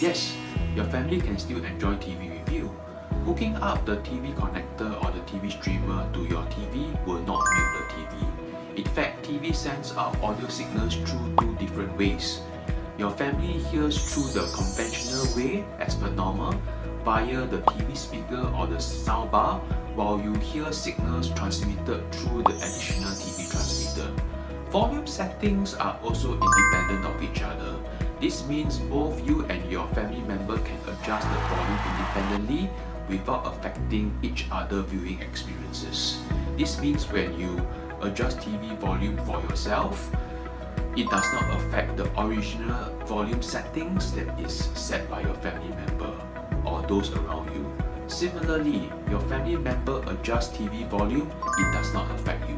Yes, your family can still enjoy TV with you. Hooking up the TV connector or the TV streamer to your TV will not mute the TV. In fact, TV sends out audio signals through two different ways. Your family hears through the conventional way as per normal via the TV speaker or the soundbar, while you hear signals transmitted through the additional TV transmitter. Volume settings are also independent of each other. This means both you and your family member can adjust the volume independently without affecting each other viewing experiences. This means when you adjust TV volume for yourself, it does not affect the original volume settings that is set by your family member or those around you. Similarly, your family member adjusts TV volume, it does not affect you.